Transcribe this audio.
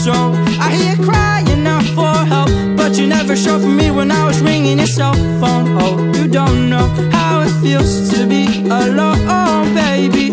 So I hear you crying out for help, but you never showed for me when I was ringing your cell phone. Oh, you don't know how it feels to be alone, baby.